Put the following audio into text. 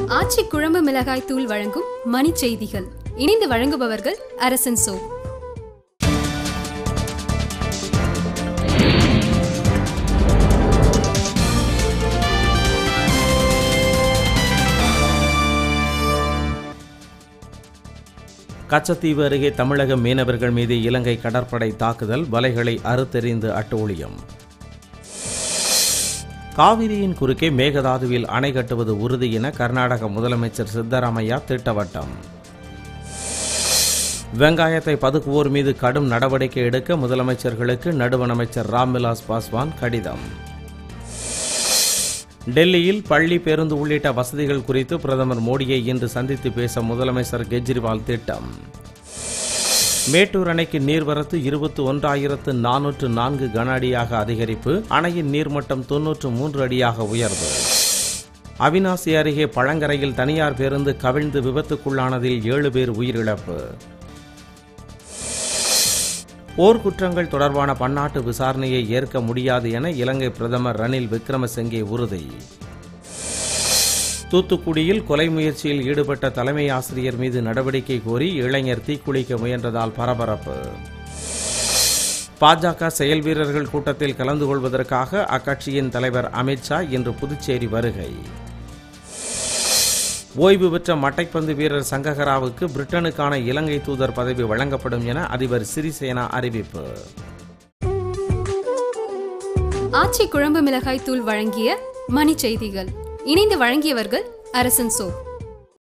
ஆச்சி குழம்பு மிளகாய் தூள் வழங்கும் மணி செய்திகள். இணைந்து வழங்குபவர்கள் அரசன் சோ. கச்சத்தீவு அருகே தமிழக மீனவர்கள் மீது இலங்கை கடற்படை தாக்குதல், வலைகளை அறுத்தெறிந்து அட்டூழியம். காவிரியின் குறுக்கே மேகதாதுவில் அணை கட்டுவது உறுதி என கர்நாடக முதலமைச்சர் சித்தராமையா திட்டவட்டம். வெங்காயத்தை பதுக்குவோர் மீது கடும் நடவடிக்கை எடுக்க முதலமைச்சர்களுக்கு நடுவண் அமைச்சர் ராம்விலாஸ் பாஸ்வான் கடிதம். டெல்லியில் பள்ளி, பேருந்து உள்ளிட்ட வசதிகள் குறித்து பிரதமர் மோடியை இன்று சந்தித்து பேச முதலமைச்சர் கெஜ்ரிவால் திட்டம். மேட்டூர் அணைக்கு நீர்வரத்து 21,404 கன அடியாக அதிகரிப்பு, அணையின் நீர்மட்டம் 93 அடியாக உயர்வு. அவிநாசி அருகே பழங்கரையில் தனியார் பேருந்து கவிழ்ந்து விபத்துக்குள்ளானதில் 7 பேர் உயிரிழப்பு. போர்க்குற்றங்கள் தொடர்பான பன்னாட்டு விசாரணையை ஏற்க முடியாது என இலங்கை பிரதமர் ரணில் விக்ரமசிங்கே உறுதி. தூத்துக்குடியில் கொலை முயற்சியில் ஈடுபட்ட தலைமை ஆசிரியர் மீது நடவடிக்கை கோரி இளைஞர் தீக்குளிக்க முயன்றதால் பரபரப்பு. பாஜக செயல் வீரர்கள் கூட்டத்தில் கலந்து கொள்வதற்காக அக்கட்சியின் தலைவர் அமித்ஷா இன்று புதுச்சேரி வருகை. ஓய்வு பெற்ற மட்டைப்பந்து வீரர் சங்ககராவுக்கு பிரிட்டனுக்கான இலங்கை தூதர் பதவி வழங்கப்படும் என அதிபர் சிறிசேனா அறிவிப்பு. ஆச்சி குழம்பு மிளகாய் தூள் வழங்கிய மணி செய்திகள். இணைந்து வழங்கியவர்கள் அரசன் சோ.